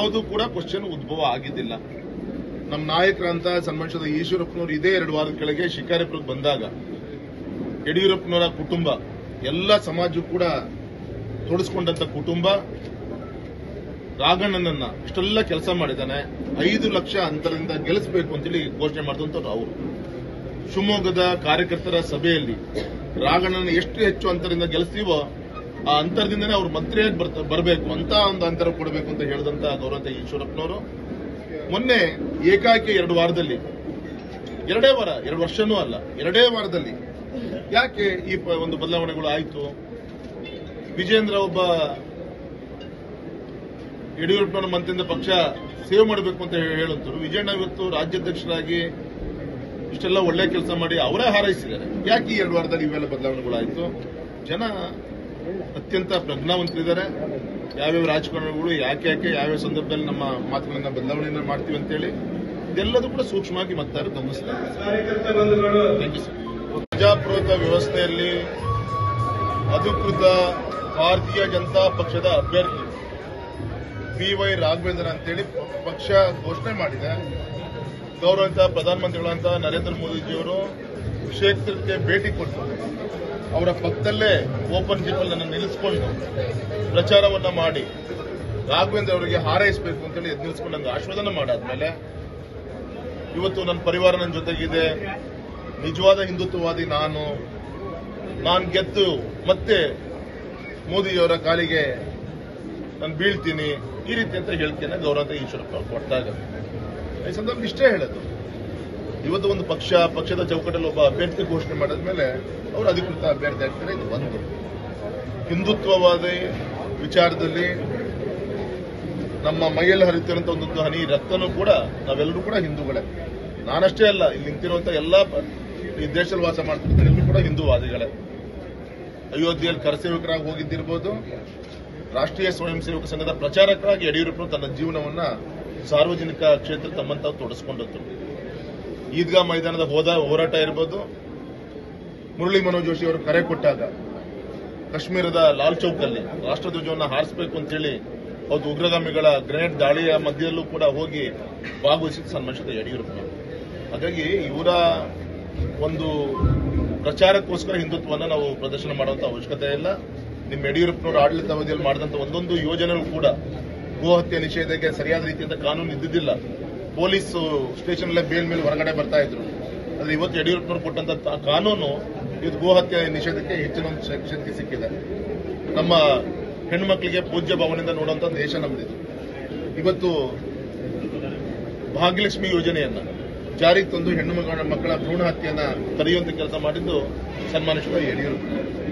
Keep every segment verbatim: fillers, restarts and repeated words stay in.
ಯಾವುದು ಕೂಡ ಕ್ವಶನ್ ಉದ್ಭವ ಆಗಿದ್ದಿಲ್ಲ. ನಮ್ಮ ನಾಯಕರಂತ ಸನ್ಮಾನಿಸಿದ ಈಶ್ವರಪ್ಪನವರು ಇದೇ ಎರಡು ವಾರದ ಕೆಳಗೆ ಶಿಕಾರಿಪುರಕ್ಕೆ ಬಂದಾಗ ಯಡಿಯೂರಪ್ಪನವರ ಕುಟುಂಬ ಎಲ್ಲ ಸಮಾಜಕ್ಕೂ ಕೂಡ ತೊಡಸ್ಕೊಂಡಂತ ಕುಟುಂಬ ರಾಘಣ್ಣನನ್ನ ಇಷ್ಟೆಲ್ಲ ಕೆಲಸ ಮಾಡಿದ್ದಾನೆ, ಐದು ಲಕ್ಷ ಅಂತರದಿಂದ ಗೆಲ್ಲಿಸಬೇಕು ಅಂತೇಳಿ ಘೋಷಣೆ ಮಾಡಿದಂತವ್ರು ಅವರು. ಶಿವಮೊಗ್ಗದ ಕಾರ್ಯಕರ್ತರ ಸಭೆಯಲ್ಲಿ ರಾಘಣ್ಣನ ಎಷ್ಟು ಹೆಚ್ಚು ಅಂತರದಿಂದ ಗೆಲ್ಲಿಸ್ತೀವೋ ಆ ಅಂತರದಿಂದನೇ ಅವರು ಮಂತ್ರಿಯಾಗಿ ಬರಬೇಕು ಅಂತ ಒಂದು ಅಂತರ ಕೊಡಬೇಕು ಅಂತ ಹೇಳಿದಂತ ಗೌರವಂತ ಈಶ್ವರಪ್ಪನವರು ಮೊನ್ನೆ ಏಕಾಏಕಿ ಎರಡು ವಾರದಲ್ಲಿ ಎರಡೇ ವಾರ ಎರಡು ವರ್ಷನೂ ಅಲ್ಲ ಎರಡೇ ವಾರದಲ್ಲಿ ಯಾಕೆ ಈ ಒಂದು ಬದಲಾವಣೆಗಳು ಆಯಿತು? ವಿಜೇಂದ್ರ ಒಬ್ಬ ಯಡಿಯೂರಪ್ಪನವರ ಮಂತ್ರಿಯಿಂದ ಪಕ್ಷ ಸೇವ್ ಮಾಡಬೇಕು ಅಂತ ಹೇಳುತ್ತರು. ವಿಜಯಣ್ಣ ಇವತ್ತು ರಾಜ್ಯಾಧ್ಯಕ್ಷರಾಗಿ ಇಷ್ಟೆಲ್ಲ ಒಳ್ಳೆ ಕೆಲಸ ಮಾಡಿ ಅವರೇ ಹಾರೈಸಿದ್ದಾರೆ. ಯಾಕೆ ಈ ಎರಡು ವಾರದಲ್ಲಿ ಇವೆಲ್ಲ ಬದಲಾವಣೆಗಳಾಯಿತು? ಜನ ಅತ್ಯಂತ ಪ್ರಜ್ಞಾವಂತರಿದ್ದಾರೆ. ಯಾವ್ಯಾವ ರಾಜಕಾರಣಿಗಳು ಯಾಕೆ ಯಾಕೆ ಯಾವ್ಯಾವ ಸಂದರ್ಭದಲ್ಲಿ ನಮ್ಮ ಮಾತುಗಳನ್ನ ಬದಲಾವಣೆಯನ್ನು ಮಾಡ್ತೀವಿ ಅಂತೇಳಿ ಇದೆಲ್ಲದೂ ಕೂಡ ಸೂಕ್ಷ್ಮವಾಗಿ ಮತದಾರರು ಗಮನಿಸ್ತಾರೆ. ಪ್ರಜಾಪ್ರಭುತ್ವ ವ್ಯವಸ್ಥೆಯಲ್ಲಿ ಅಧಿಕೃತ ಭಾರತೀಯ ಜನತಾ ಪಕ್ಷದ ಅಭ್ಯರ್ಥಿ ಬಿ ವೈ ರಾಘವೇಂದ್ರ ಅಂತೇಳಿ ಪಕ್ಷ ಘೋಷಣೆ ಮಾಡಿದೆ. ಗೌರವಂತ ಪ್ರಧಾನಮಂತ್ರಿಗಳಂತ ನರೇಂದ್ರ ಮೋದಿಜಿಯವರು ಕ್ಷೇತ್ರಕ್ಕೆ ಭೇಟಿ ಕೊಟ್ಟು ಅವರ ಪಕ್ಕದಲ್ಲೇ ಓಪನ್ ಜಿಪ್ಪಲ್ಲಿ ನನ್ನ ನಿಲ್ಲಿಸಿಕೊಂಡು ಪ್ರಚಾರವನ್ನ ಮಾಡಿ ರಾಘವೇಂದ್ರ ಅವರಿಗೆ ಹಾರೈಸಬೇಕು ಅಂತೇಳಿ ಎದ್ದು ನಿಲ್ಲಿಸಿಕೊಂಡು ನಂಗೆ ಆಶ್ವಾದನೆ ಮಾಡಾದ್ಮೇಲೆ ಇವತ್ತು ನನ್ನ ಪರಿವಾರ ನನ್ನ ಜೊತೆಗಿದೆ, ನಿಜವಾದ ಹಿಂದುತ್ವವಾದಿ ನಾನು, ನಾನು ಗೆದ್ದು ಮತ್ತೆ ಮೋದಿಯವರ ಕಾಲಿಗೆ ನಾನು ಬೀಳ್ತೀನಿ ಈ ರೀತಿ ಅಂತ ಹೇಳಿಕೆಯನ್ನು ಗೌರವಂತ ಈಶ್ವರಪ್ಪ ಕೊಟ್ಟಾಗ ಈ ಸಂದರ್ಭ ಇಷ್ಟೇ ಹೇಳೋದು. ಇವತ್ತು ಒಂದು ಪಕ್ಷ ಪಕ್ಷದ ಚೌಕಟ್ಟಲ್ಲಿ ಒಬ್ಬ ಅಭ್ಯರ್ಥಿ ಘೋಷಣೆ ಮಾಡಿದ್ಮೇಲೆ ಅವರು ಅಧಿಕೃತ ಅಭ್ಯರ್ಥಿ ಆಗ್ತಾರೆ. ಇದು ಒಂದು ಹಿಂದುತ್ವವಾದಿ ವಿಚಾರದಲ್ಲಿ ನಮ್ಮ ಮೈಯಲ್ಲಿ ಹರಿತಿರುವಂತಹ ಒಂದೊಂದು ಹನಿ ರಕ್ತನೂ ಕೂಡ ನಾವೆಲ್ಲರೂ ಕೂಡ ಹಿಂದೂಗಳೇ. ನಾನಷ್ಟೇ ಅಲ್ಲ, ಇಲ್ಲಿ ನಿಂತಿರುವಂತಹ ಎಲ್ಲ ಈ ದೇಶದಲ್ಲಿ ವಾಸ ಮಾಡ್ತಿರ್ತಾರೆ ಎಲ್ಲರೂ ಕೂಡ ಹಿಂದೂವಾದಿಗಳೇ. ಅಯೋಧ್ಯೆಯಲ್ಲಿ ಕರಸೇವಕರಾಗಿ ಹೋಗಿದ್ದಿರ್ಬೋದು, ರಾಷ್ಟ್ರೀಯ ಸ್ವಯಂ ಸೇವಕ ಸಂಘದ ಪ್ರಚಾರಕರಾಗಿ ಯಡಿಯೂರಪ್ಪರು ತನ್ನ ಜೀವನವನ್ನ ಸಾರ್ವಜನಿಕ ಕ್ಷೇತ್ರ ತಮ್ಮಂತ ತೊಡಸ್ಕೊಂಡದ್ದು. ಈದ್ಗಾ ಮೈದಾನದ ಹೋದ ಹೋರಾಟ ಇರ್ಬೋದು, ಮುರಳಿ ಮನೋಜ್ ಜೋಶಿ ಅವರು ಕರೆ ಕೊಟ್ಟಾಗ ಕಾಶ್ಮೀರದ ಲಾಲ್ ಚೌಕ್ನಲ್ಲಿ ರಾಷ್ಟ್ರಧ್ವಜವನ್ನು ಹಾರಿಸಬೇಕು ಅಂತೇಳಿ ಅವತ್ತು ಉಗ್ರಗಾಮಿಗಳ ಗ್ರೆನೇಡ್ ದಾಳಿಯ ಮಧ್ಯದಲ್ಲೂ ಕೂಡ ಹೋಗಿ ಭಾಗವಹಿಸಿದ ಸನ್ಮಾನಿಸಿದ ಯಡಿಯೂರಪ್ಪ. ಹಾಗಾಗಿ ಇವರ ಒಂದು ಪ್ರಚಾರಕ್ಕೋಸ್ಕರ ಹಿಂದುತ್ವವನ್ನು ನಾವು ಪ್ರದರ್ಶನ ಮಾಡುವಂತ ಅವಶ್ಯಕತೆ ಇಲ್ಲ. ನಿಮ್ಮ ಯಡಿಯೂರಪ್ಪನವರು ಆಡಳಿತಾವಧಿಯಲ್ಲಿ ಮಾಡಿದಂತ ಒಂದೊಂದು ಯೋಜನೆಗಳು ಕೂಡ ಗೋಹತ್ಯೆ ನಿಷೇಧಕ್ಕೆ ಸರಿಯಾದ ರೀತಿಯಿಂದ ಕಾನೂನು ಇದ್ದಿದ್ದಿಲ್ಲ. ಪೊಲೀಸ್ ಸ್ಟೇಷನ್ ಅಲ್ಲೇ ಬೇಲ್ ಮೇಲೆ ಹೊರಗಡೆ ಬರ್ತಾ ಇದ್ರು. ಆದ್ರೆ ಇವತ್ತು ಯಡಿಯೂರಪ್ಪನವರು ಕೊಟ್ಟಂತ ಕಾನೂನು ಇದು ಗೋಹತ್ಯೆ ನಿಷೇಧಕ್ಕೆ ಹೆಚ್ಚಿನ ಒಂದು ಶಕ್ತಿ ಸಿಕ್ಕಿದೆ. ನಮ್ಮ ಹೆಣ್ಮಕ್ಳಿಗೆ ಪೂಜ್ಯ ಭಾವನೆಯಿಂದ ನೋಡುವಂತ ದೇಶ ನಮ್ಮದಿದು. ಇವತ್ತು ಭಾಗ್ಯಲಕ್ಷ್ಮಿ ಯೋಜನೆಯನ್ನ ಜಾರಿಗೆ ತಂದು ಹೆಣ್ಣು ಮಕ್ಕಳ ಮಕ್ಕಳ ಭ್ರೂಣ ಹತ್ಯೆಯನ್ನ ತಡೆಯುವಂತ ಕೆಲಸ ಮಾಡಿದ್ದು ಸನ್ಮಾನಿಸಿದ ಯಡಿಯೂರಪ್ಪ.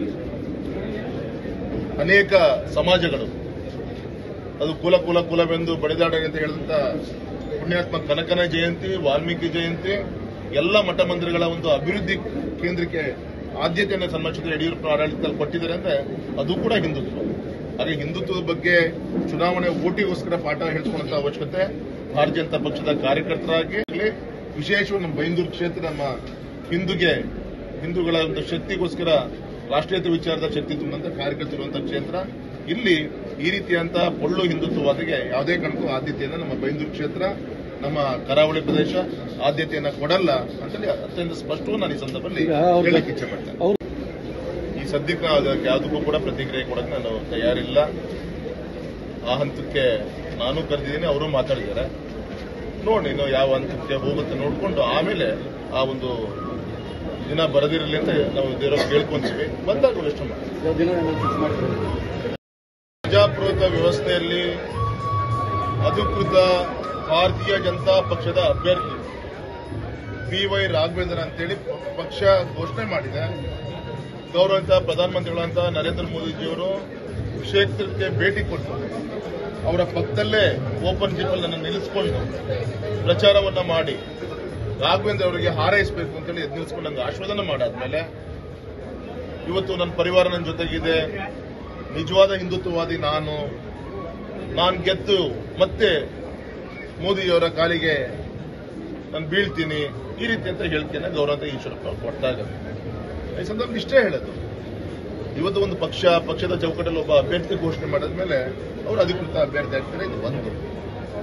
ಅನೇಕ ಸಮಾಜಗಳು ಅದು ಕುಲ ಕುಲ ಕುಲವೆಂದು ಬಡಿದಾಡಲಿ ಅಂತ ಹೇಳಿದಂತ ಪುಣ್ಯಾತ್ಮ ಕನಕನ ಜಯಂತಿ, ವಾಲ್ಮೀಕಿ ಜಯಂತಿ ಎಲ್ಲ ಮಠ ಮಂದಿರಗಳ ಒಂದು ಅಭಿವೃದ್ಧಿ ಕೇಂದ್ರಕ್ಕೆ ಆದ್ಯತೆಯನ್ನು ಸನ್ಮಾನಿಸಿದ ಯಡಿಯೂರಪ್ಪ ಆಡಳಿತದಲ್ಲಿ ಕೊಟ್ಟಿದ್ದಾರೆ ಅಂದ್ರೆ ಅದು ಕೂಡ ಹಿಂದುತ್ವ. ಹಾಗೆ ಹಿಂದುತ್ವದ ಬಗ್ಗೆ ಚುನಾವಣೆ ಓಟಿಗೋಸ್ಕರ ಪಾಠ ಹೇಳ್ಕೊಳ್ಳುವಂತ ಅವಶ್ಯಕತೆ ಭಾರತೀಯ ಜನತಾ ಪಕ್ಷದ ಕಾರ್ಯಕರ್ತರಾಗಿ, ವಿಶೇಷವಾಗಿ ನಮ್ಮ ಬೈಂದೂರು ಕ್ಷೇತ್ರ ನಮ್ಮ ಹಿಂದೂಗೆ ಹಿಂದೂಗಳ ಒಂದು ಶಕ್ತಿಗೋಸ್ಕರ ರಾಷ್ಟ್ರೀಯತೆ ವಿಚಾರದ ಶಕ್ತಿ ತುಂಬಂತ ಕಾರ್ಯಕರ್ತರುವಂತಹ ಕ್ಷೇತ್ರ. ಇಲ್ಲಿ ಈ ರೀತಿಯಂತ ಪೊಳ್ಳು ಹಿಂದುತ್ವವಾದಿಗೆ ಯಾವುದೇ ಕಾರಣಕ್ಕೂ ಆದ್ಯತೆಯನ್ನು ನಮ್ಮ ಬೈಂದೂರು ಕ್ಷೇತ್ರ, ನಮ್ಮ ಕರಾವಳಿ ಪ್ರದೇಶ ಆದ್ಯತೆಯನ್ನ ಕೊಡಲ್ಲ ಅಂತೇಳಿ ಅತ್ಯಂತ ಸ್ಪಷ್ಟವಾಗಿ ನಾನು ಈ ಸಂದರ್ಭದಲ್ಲಿ ಹೇಳಕ್ಕೆ ಇಚ್ಛೆ ಪಡ್ತೇನೆ. ಈ ಸದ್ಯಕ್ಕೆ ಅದಕ್ಕೆ ಯಾವುದಕ್ಕೂ ಕೂಡ ಪ್ರತಿಕ್ರಿಯೆ ಕೊಡಕ್ಕೆ ನಾನು ತಯಾರಿಲ್ಲ. ಆ ಹಂತಕ್ಕೆ ನಾನು ಕರೆದಿದ್ದೀನಿ, ಅವರು ಮಾತಾಡಿದ್ದಾರೆ. ನೋಡಿ ಇನ್ನು ಯಾವ ಹಂತಕ್ಕೆ ಹೋಗುತ್ತೆ ನೋಡಿಕೊಂಡು ಆಮೇಲೆ ಆ ಒಂದು ದಿನ ಬರದಿರಲಿ ಅಂತ ನಾವು ದೇವರ ಕೇಳ್ಕೊಂತೀವಿ. ಬಂದಾಗ ಎಷ್ಟು ಮಾಡಿ ಪ್ರಜಾಪ್ರಭುತ್ವ ವ್ಯವಸ್ಥೆಯಲ್ಲಿ ಅಧಿಕೃತ ಭಾರತೀಯ ಜನತಾ ಪಕ್ಷದ ಅಭ್ಯರ್ಥಿ ಬಿ ವೈ ರಾಘವೇಂದ್ರ ಅಂತೇಳಿ ಪಕ್ಷ ಘೋಷಣೆ ಮಾಡಿದೆ. ಗೌರವಂತ ಪ್ರಧಾನಮಂತ್ರಿಗಳಂತ ನರೇಂದ್ರ ಮೋದಿಜಿಯವರು ಕ್ಷೇತ್ರಕ್ಕೆ ಭೇಟಿ ಕೊಟ್ಟು ಅವರ ಪಕ್ಕದಲ್ಲೇ ಓಪನ್ ಜಿಪ್ಪಲ್ಲಿ ನನ್ನ ನಿಲ್ಲಿಸಿಕೊಂಡು ಪ್ರಚಾರವನ್ನ ಮಾಡಿ ರಾಘವೇಂದ್ರ ಅವರಿಗೆ ಹಾರೈಸಬೇಕು ಅಂತೇಳಿ ಎದ್ದು ನಿಲ್ಲಿಸಿಕೊಂಡು ನಂಗೆ ಆಶ್ವಾದನೆ ಮಾಡಾದ್ಮೇಲೆ ಇವತ್ತು ನನ್ನ ಪರಿವಾರ ನನ್ನ ಜೊತೆಗಿದೆ, ನಿಜವಾದ ಹಿಂದುತ್ವವಾದಿ ನಾನು, ನಾನು ಗೆದ್ದು ಮತ್ತೆ ಮೋದಿಯವರ ಕಾಲಿಗೆ ನಾನು ಬೀಳ್ತೀನಿ ಈ ರೀತಿ ಅಂತ ಹೇಳಿಕೆಯನ್ನು ಗೌರವಂತ ಈಶ್ವರಪ್ಪ ಕೊಟ್ಟಾಗ ಈ ಸಂದರ್ಭ ಇಷ್ಟೇ ಹೇಳೋದು. ಇವತ್ತು ಒಂದು ಪಕ್ಷ ಪಕ್ಷದ ಚೌಕಟ್ಟಲ್ಲಿ ಒಬ್ಬ ಅಭ್ಯರ್ಥಿ ಘೋಷಣೆ ಮಾಡಿದ್ಮೇಲೆ ಅವರು ಅಧಿಕೃತ ಅಭ್ಯರ್ಥಿ ಆಗ್ತಾರೆ. ಇದು ಒಂದು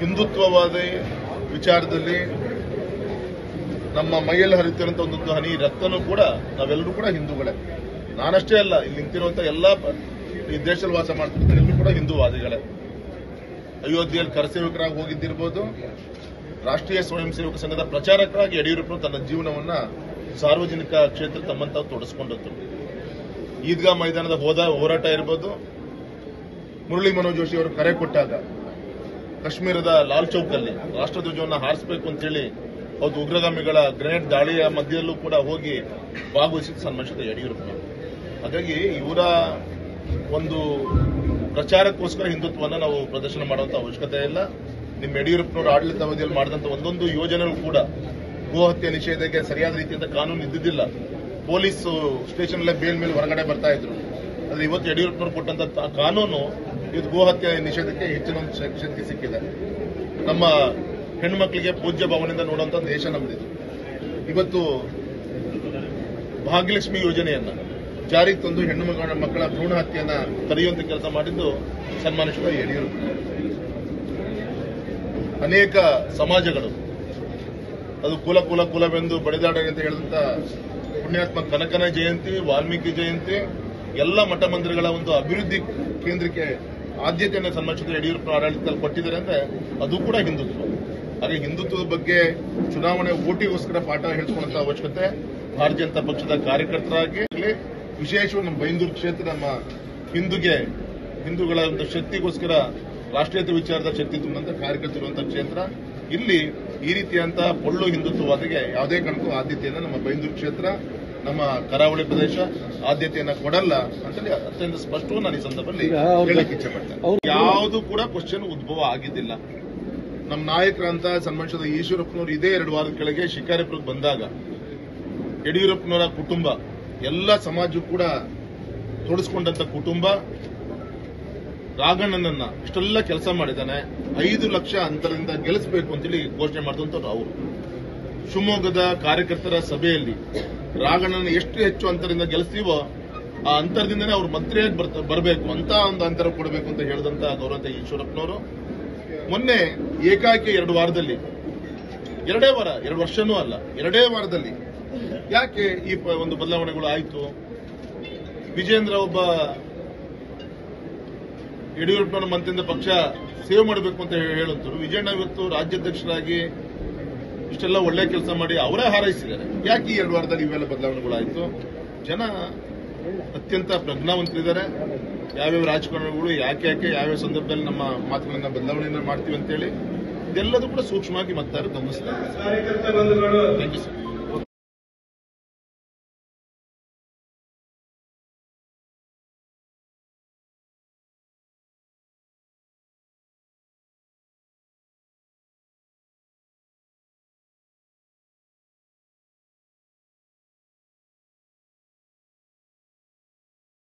ಹಿಂದುತ್ವವಾದಿ ವಿಚಾರದಲ್ಲಿ ನಮ್ಮ ಮೈಯಲ್ಲಿ ಹರಿತಿರುವಂತ ಒಂದೊಂದು ಹನಿ ರಕ್ತನೂ ಕೂಡ ನಾವೆಲ್ಲರೂ ಕೂಡ ಹಿಂದೂಗಳೇ. ನಾನಷ್ಟೇ ಅಲ್ಲ, ಇಲ್ಲಿ ನಿಂತಿರುವಂತ ಎಲ್ಲ ಈ ದೇಶದಲ್ಲಿ ವಾಸ ಮಾಡ್ತಿರ್ತಾರೆ ಎಲ್ಲರೂ ಕೂಡ ಹಿಂದೂವಾದಿಗಳೇ. ಅಯೋಧ್ಯೆಯಲ್ಲಿ ಕರಸೇವಕರಾಗಿ ಹೋಗಿದ್ದಿರ್ಬೋದು, ರಾಷ್ಟ್ರೀಯ ಸ್ವಯಂ ಸೇವಕ ಸಂಘದ ಪ್ರಚಾರಕರಾಗಿ ಯಡಿಯೂರಪ್ಪ ತನ್ನ ಜೀವನವನ್ನ ಸಾರ್ವಜನಿಕ ಕ್ಷೇತ್ರ ತಮ್ಮಂತ ತೊಡಸ್ಕೊಂಡದ್ದು. ಈದ್ಗಾ ಮೈದಾನದ ಹೋದ ಹೋರಾಟ ಇರ್ಬೋದು, ಮುರಳಿ ಮನೋಜ್ ಜೋಶಿ ಅವರು ಕರೆ ಕೊಟ್ಟಾಗ ಕಾಶ್ಮೀರದ ಲಾಲ್ ಚೌಕಲ್ಲಿ ರಾಷ್ಟ್ರಧ್ವಜವನ್ನು ಹಾರಿಸಬೇಕು ಅಂತೇಳಿ ಹೌದು ಉಗ್ರಗಾಮಿಗಳ ಗ್ರೆನೇಡ್ ದಾಳಿಯ ಮಧ್ಯದಲ್ಲೂ ಕೂಡ ಹೋಗಿ ಭಾಗವಹಿಸಿದ ಸನ್ಮಾನಿಸಿದ ಯಡಿಯೂರಪ್ಪ. ಹಾಗಾಗಿ ಇವರ ಒಂದು ಪ್ರಚಾರಕ್ಕೋಸ್ಕರ ಹಿಂದುತ್ವವನ್ನು ನಾವು ಪ್ರದರ್ಶನ ಮಾಡುವಂತ ಅವಶ್ಯಕತೆ ಇಲ್ಲ. ನಿಮ್ಮ ಯಡಿಯೂರಪ್ಪನವರು ಆಡಳಿತಾವಧಿಯಲ್ಲಿ ಮಾಡಿದಂತ ಒಂದೊಂದು ಯೋಜನೆಗಳು ಕೂಡ ಗೋಹತ್ಯೆ ನಿಷೇಧಕ್ಕೆ ಸರಿಯಾದ ರೀತಿಯಿಂದ ಕಾನೂನು ಇದ್ದಿದ್ದಿಲ್ಲ. ಪೊಲೀಸ್ ಸ್ಟೇಷನ್ ಅಲ್ಲೇ ಬೇಲ್ ಮೇಲೆ ಹೊರಗಡೆ ಬರ್ತಾ ಇದ್ರು. ಆದ್ರೆ ಇವತ್ತು ಯಡಿಯೂರಪ್ಪನವರು ಕೊಟ್ಟಂತ ಕಾನೂನು ಇದು ಗೋಹತ್ಯೆ ನಿಷೇಧಕ್ಕೆ ಹೆಚ್ಚಿನ ಒಂದು ಶಕ್ತಿ ಸಿಕ್ಕಿದೆ. ನಮ್ಮ ಹೆಣ್ಣು ಮಕ್ಕಳಿಗೆ ಪೂಜ್ಯ ಭಾವನೆಯಿಂದ ನೋಡುವಂತ ದೇಶ ನಮ್ದಿದೆ. ಇವತ್ತು ಭಾಗ್ಯಲಕ್ಷ್ಮಿ ಯೋಜನೆಯನ್ನ ಜಾರಿಗೆ ತಂದು ಹೆಣ್ಣು ಮಕ್ಕಳ ಮಕ್ಕಳ ಭ್ರೂಣ ಹತ್ಯೆಯನ್ನ ತಡೆಯುವಂತ ಕೆಲಸ ಮಾಡಿದ್ದು ಸನ್ಮಾನಿಸಿದ ಯಡಿಯೂರಪ್ಪ. ಅನೇಕ ಸಮಾಜಗಳು ಅದು ಕುಲ ಕುಲ ಕುಲವೆಂದು ಬಡಿದಾಡ ಅಂತ ಹೇಳಿದಂತ ಪುಣ್ಯಾತ್ಮ ಕನಕನ ಜಯಂತಿ, ವಾಲ್ಮೀಕಿ ಜಯಂತಿ ಎಲ್ಲ ಮಠ ಮಂದಿರಗಳ ಒಂದು ಅಭಿವೃದ್ಧಿ ಕೇಂದ್ರಕ್ಕೆ ಆದ್ಯತೆಯನ್ನು ಸನ್ಮಾನಿಸಿದ ಯಡಿಯೂರಪ್ಪ ಆಡಳಿತದಲ್ಲಿ ಕೊಟ್ಟಿದ್ದಾರೆ ಅಂದ್ರೆ ಅದು ಕೂಡ ಹಿಂದುತ್ವ. ಹಾಗೆ ಹಿಂದುತ್ವದ ಬಗ್ಗೆ ಚುನಾವಣೆ ಓಟಿಗೋಸ್ಕರ ಪಾಠ ಹೇಳ್ಕೊಳ್ಳುವಂತ ಅವಶ್ಯಕತೆ ಭಾರತೀಯ ಜನತಾ ಪಕ್ಷದ ಕಾರ್ಯಕರ್ತರಾಗಿ ವಿಶೇಷವಾಗಿ ನಮ್ಮ ಬೈಂದೂರು ಕ್ಷೇತ್ರ ನಮ್ಮ ಹಿಂದೂಗೆ ಹಿಂದೂಗಳ ಒಂದು ಶಕ್ತಿಗೋಸ್ಕರ ರಾಷ್ಟ್ರೀಯತೆ ವಿಚಾರದ ಶಕ್ತಿ ತುಂಬಂತ ಕಾರ್ಯಕರ್ತರುವಂತಹ ಕ್ಷೇತ್ರ. ಇಲ್ಲಿ ಈ ರೀತಿಯಂತಹ ಪೊಳ್ಳು ಹಿಂದುತ್ವವಾದಿಗೆ ಯಾವುದೇ ಕಾರಣಕ್ಕೂ ಆದ್ಯತೆಯನ್ನು ನಮ್ಮ ಬೈಂದೂರು ಕ್ಷೇತ್ರ, ನಮ್ಮ ಕರಾವಳಿ ಪ್ರದೇಶ ಆದ್ಯತೆಯನ್ನ ಕೊಡಲ್ಲ ಅಂತೇಳಿ ಅತ್ಯಂತ ಸ್ಪಷ್ಟವಾಗಿ ನಾನು ಈ ಸಂದರ್ಭದಲ್ಲಿ ಹೇಳಕ್ಕೆ ಇಚ್ಛೆ ಪಡ್ತೇನೆ. ಯಾವುದು ಕೂಡ ಕ್ವಶನ್ ಉದ್ಭವ ಆಗಿದ್ದಿಲ್ಲ. ನಮ್ಮ ನಾಯಕರಂತ ಸನ್ಮಾನಿಸಿದ ಈಶ್ವರಪ್ಪನವರು ಇದೇ ಎರಡು ವಾರದ ಕೆಳಗೆ ಶಿಕಾರಿಪುರಕ್ಕೆ ಬಂದಾಗ ಯಡಿಯೂರಪ್ಪನವರ ಕುಟುಂಬ ಎಲ್ಲ ಸಮಾಜ ಕೂಡ ತೊಡಸ್ಕೊಂಡಂತ ಕುಟುಂಬ ರಾಘಣ್ಣನನ್ನ ಇಷ್ಟೆಲ್ಲ ಕೆಲಸ ಮಾಡಿದ್ದಾನೆ, ಐದು ಲಕ್ಷ ಅಂತರದಿಂದ ಗೆಲ್ಲಿಸಬೇಕು ಅಂತೇಳಿ ಘೋಷಣೆ ಮಾಡಿದಂತವ್ರು ಅವರು. ಶಿವಮೊಗ್ಗದ ಕಾರ್ಯಕರ್ತರ ಸಭೆಯಲ್ಲಿ ರಾಘಣ್ಣನ ಎಷ್ಟು ಹೆಚ್ಚು ಅಂತರದಿಂದ ಗೆಲ್ಲಿಸ್ತೀವೋ ಆ ಅಂತರದಿಂದನೇ ಅವ್ರು ಮಂತ್ರಿಯಾಗಿ ಬರಬೇಕು ಅಂತ ಒಂದು ಅಂತರ ಕೊಡಬೇಕು ಅಂತ ಹೇಳಿದಂತ ಗೌರವಂತ ಈಶ್ವರಪ್ಪನವರು ಮೊನ್ನೆ ಏಕಾಏಕಿ ಎರಡು ವಾರದಲ್ಲಿ ಎರಡೇ ವಾರ ಎರಡು ವರ್ಷನೂ ಅಲ್ಲ ಎರಡೇ ವಾರದಲ್ಲಿ ಯಾಕೆ ಈ ಒಂದು ಬದಲಾವಣೆಗಳು ಆಯಿತು? ವಿಜೇಂದ್ರ ಒಬ್ಬ ಯಡಿಯೂರಪ್ಪನವರ ಮಂತ್ರಿಯಿಂದ ಪಕ್ಷ ಸೇವೆ ಮಾಡಬೇಕು ಅಂತ ಹೇಳುತ್ತರು. ವಿಜಯಣ್ಣ ಇವತ್ತು ರಾಜ್ಯಾಧ್ಯಕ್ಷರಾಗಿ ಇಷ್ಟೆಲ್ಲ ಒಳ್ಳೆ ಕೆಲಸ ಮಾಡಿ ಅವರೇ ಹಾರೈಸಿದ್ದಾರೆ. ಯಾಕೆ ಈ ಎರಡು ವಾರದಲ್ಲಿ ಇವೆಲ್ಲ ಬದಲಾವಣೆಗಳಾಯಿತು? ಜನ ಅತ್ಯಂತ ಪ್ರಜ್ಞಾವಂತರಿದ್ದಾರೆ. ಯಾವ್ಯಾವ ರಾಜಕಾರಣಿಗಳು ಯಾಕೆ ಯಾಕೆ ಯಾವ್ಯಾವ ಸಂದರ್ಭದಲ್ಲಿ ನಮ್ಮ ಮಾತುಗಳನ್ನ ಬದಲಾವಣೆಯನ್ನ ಮಾಡ್ತೀವಿ ಅಂತೇಳಿ ಇದೆಲ್ಲದೂ ಕೂಡ ಸೂಕ್ಷ್ಮವಾಗಿ ಮತದಾರರು ಗಮನಿಸ್ತಾರೆ. Thank you sir.